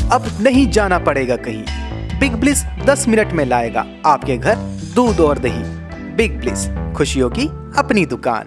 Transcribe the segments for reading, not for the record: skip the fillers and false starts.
अब नहीं जाना पड़ेगा कहीं। बिग ब्लिस 10 मिनट में लाएगा आपके घर दूध और दही। बिग ब्लिस, खुशियों की अपनी दुकान।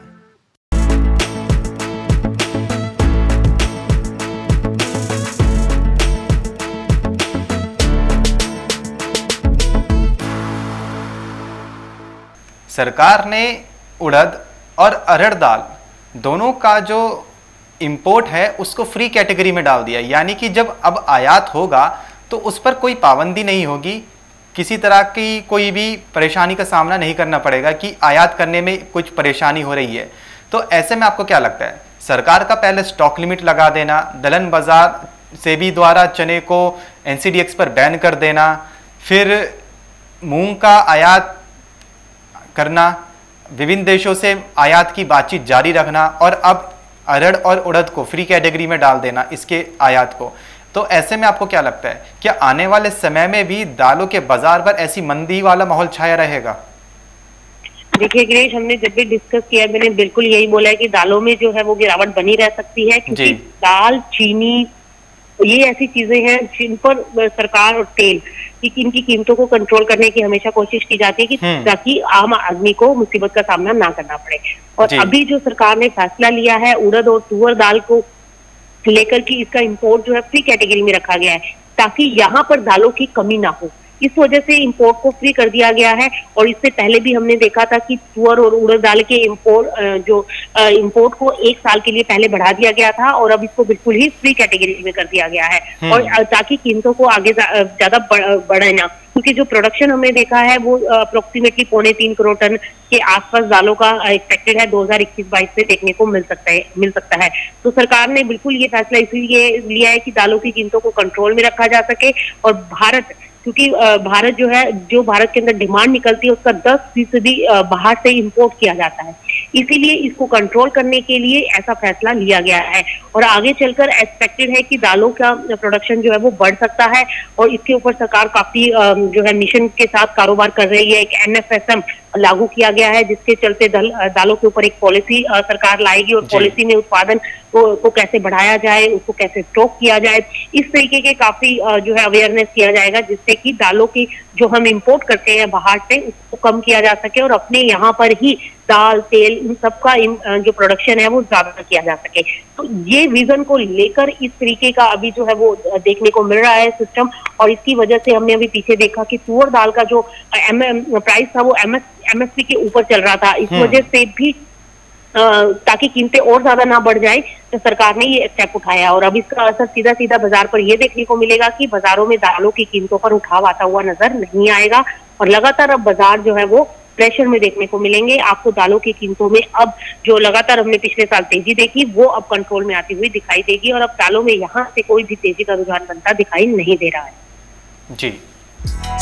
सरकार ने उड़द और अरहर दाल दोनों का जो इंपोर्ट है उसको फ्री कैटेगरी में डाल दिया। यानी कि जब अब आयात होगा तो उस पर कोई पाबंदी नहीं होगी, किसी तरह की कोई भी परेशानी का सामना नहीं करना पड़ेगा कि आयात करने में कुछ परेशानी हो रही है। तो ऐसे में आपको क्या लगता है, सरकार का पहले स्टॉक लिमिट लगा देना, दलहन बाजार सेबी द्वारा चने को NCDX पर बैन कर देना, फिर मूंग का आयात करना, विभिन्न देशों से आयात की बातचीत जारी रखना और अब अरहर और उड़द को फ्री कैटेगरी में डाल देना इसके आयात को, तो ऐसे में आपको क्या लगता है, क्या आने वाले समय में भी दालों के बाजार पर ऐसी मंदी वाला माहौल छाया रहेगा? देखिए गिरीश, हमने जब भी डिस्कस किया मैंने बिल्कुल यही बोला है कि दालों में जो है वो गिरावट बनी रह सकती है, क्योंकि दाल, चीनी, ये ऐसी चीजें हैं जिन पर सरकार और तेल की इनकी कीमतों को कंट्रोल करने की हमेशा कोशिश की जाती है कि ताकि आम आदमी को मुसीबत का सामना ना करना पड़े। और अभी जो सरकार ने फैसला लिया है उड़द और तुअर दाल को लेकर कि इसका इंपोर्ट जो है फ्री कैटेगरी में रखा गया है ताकि यहाँ पर दालों की कमी ना हो, इस वजह से इंपोर्ट को फ्री कर दिया गया है। और इससे पहले भी हमने देखा था कि तुअर और उड़द दाल के इंपोर्ट को 1 साल के लिए पहले बढ़ा दिया गया था और अब इसको बिल्कुल ही फ्री कैटेगरी में कर दिया गया है, और ताकि कीमतों को आगे ज्यादा बढ़े ना, क्योंकि जो प्रोडक्शन हमने देखा है वो अप्रोक्सीमेटली 3.25 करोड़ टन के आसपास दालों का एक्सपेक्टेड है 2021-22 से देखने को मिल सकता है। तो सरकार ने बिल्कुल ये फैसला इसलिए लिया है कि दालों की कीमतों को कंट्रोल में रखा जा सके, और क्योंकि भारत जो है, जो भारत के अंदर डिमांड निकलती है उसका 10% बाहर से इंपोर्ट किया जाता है, इसीलिए इसको कंट्रोल करने के लिए ऐसा फैसला लिया गया है। और आगे चलकर एक्सपेक्टेड है कि दालों का प्रोडक्शन जो है वो बढ़ सकता है, और इसके ऊपर सरकार काफी जो है मिशन के साथ कारोबार कर रही है। एक NFSM लागू किया गया है जिसके चलते दालों के ऊपर एक पॉलिसी सरकार लाएगी, और पॉलिसी में उत्पादन को कैसे बढ़ाया जाए, उसको कैसे स्टॉक किया जाए, इस तरीके के काफी जो है अवेयरनेस किया जाएगा, जिससे कि दालों की जो हम इंपोर्ट करते हैं बाहर से उसको कम किया जा सके और अपने यहाँ पर ही दाल, तेल, इन सबका जो प्रोडक्शन है वो ज्यादा किया जा सके। तो ये विजन को लेकर इस तरीके का अभी जो है वो देखने को मिल रहा है सिस्टम, और इसकी वजह से हमने अभी पीछे देखा कि तुअर दाल का जो प्राइस था वो MSP के ऊपर चल रहा था। इस वजह से भी ताकि कीमतें और ज्यादा ना बढ़ जाए तो सरकार ने ये स्टेप उठाया, और अब इसका असर सीधा सीधा बाजार पर ये देखने को मिलेगा कि बाजारों में दालों की कीमतों पर उठाव आता हुआ नजर नहीं आएगा, और लगातार अब बाजार जो है वो प्रेशर में देखने को मिलेंगे। आपको दालों की कीमतों में अब जो लगातार हमने पिछले साल तेजी देखी वो अब कंट्रोल में आती हुई दिखाई देगी, और अब दालों में यहाँ से कोई भी तेजी का रुझान बनता दिखाई नहीं दे रहा है। जी।